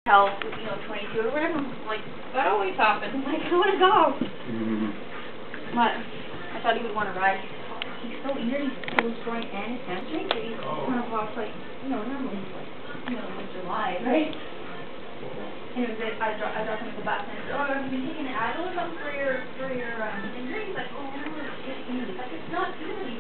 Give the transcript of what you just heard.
tell, 22 or whatever. Like, that always happens. I'm like, I want to go. But I thought he would want to ride. He's so weird. He's still destroying and his hamstring. So he's kind of walks like, normally he's like, like July, right? And it was I dropped him at the bus and I said, have you been taking an Advil or something for your injury? He's like, no, it's just easy. Like, it's not easy.